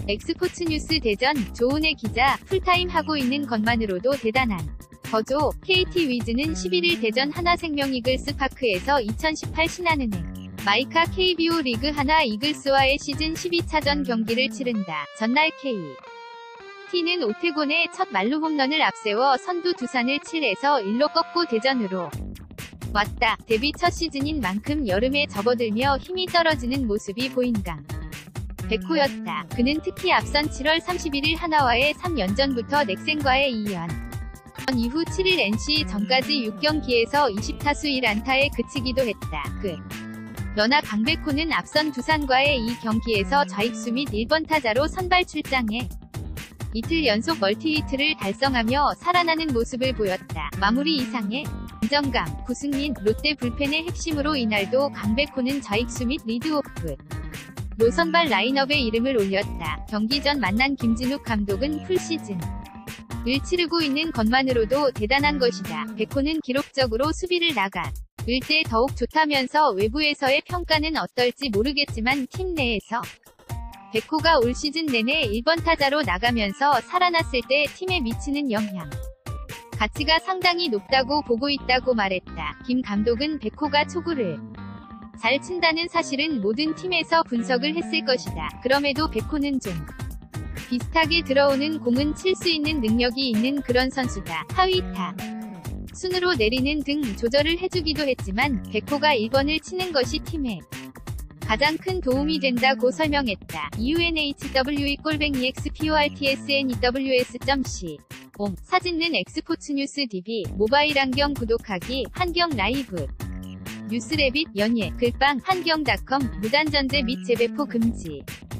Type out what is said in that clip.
엑스포츠뉴스 대전, 조은혜 기자, 풀타임 하고 있는 것만으로도 대단한 거죠. KT 위즈는 11일 대전 하나생명 이글스파크에서 2018 신한은행 마이카 KBO 리그 하나 이글스와의 시즌 12차전 경기를 치른다. 전날 KT는 오태곤의 첫 말루 홈런을 앞세워 선두 두산을 7-1로 꺾고 대전으로 왔다. 데뷔 첫 시즌인 만큼 여름에 접어들며 힘이 떨어지는 모습이 보인 백호였다. 그는 특히 앞선 7월 31일 하나와의 3연전부터 넥센과의 2연 이후 7일 NC전까지 6경기에서 20타수 1안타에 그치기도 했다. 그러나 강백호는 앞선 두산과의 이 경기에서 좌익수 및 1번 타자로 선발 출장해 이틀 연속 멀티히트를 달성하며 살아나는 모습을 보였다. 마무리 이상의 안정감, 구승민, 롯데 불펜의 핵심으로 이날도 강백호는 좌익수 및 리드오프 로 선발 라인업에 이름을 올렸다. 경기 전 만난 김진욱 감독은 풀시즌을 치르고 있는 것만으로도 대단한 것이다. 백호는 기록적으로 수비를 나갈 때 더욱 좋다면서 외부에서의 평가는 어떨지 모르겠지만 팀 내에서 백호가 올 시즌 내내 1번 타자로 나가면서 살아났을 때 팀에 미치는 영향 가치가 상당히 높다고 보고 있다고 말했다. 김 감독은 백호가 초구를 잘 친다는 사실은 모든 팀에서 분석을 했을 것이다. 그럼에도 백호는 좀 비슷하게 들어오는 공은 칠 수 있는 능력이 있는 그런 선수다. 하위 타 순으로 내리는 등 조절을 해주기도 했지만 백호가 1번을 치는 것이 팀에 가장 큰 도움이 된다고 설명했다. unhw_exportsnews.com 사진는 엑스포츠뉴스 DB 모바일 안경 구독하기 한경 라이브 뉴스레빗 연예 글빵 한경닷컴 무단전제 및 재배포 금지